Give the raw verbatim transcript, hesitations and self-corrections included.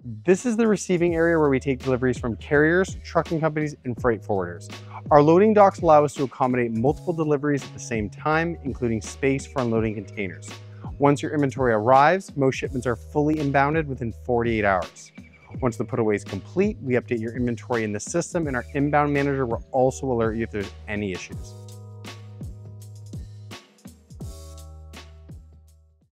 This is the receiving area where we take deliveries from carriers, trucking companies, and freight forwarders. Our loading docks allow us to accommodate multiple deliveries at the same time, including space for unloading containers. Once your inventory arrives, most shipments are fully inbounded within forty-eight hours. Once the put away is complete, we update your inventory in the system, and our inbound manager will also alert you if there's any issues.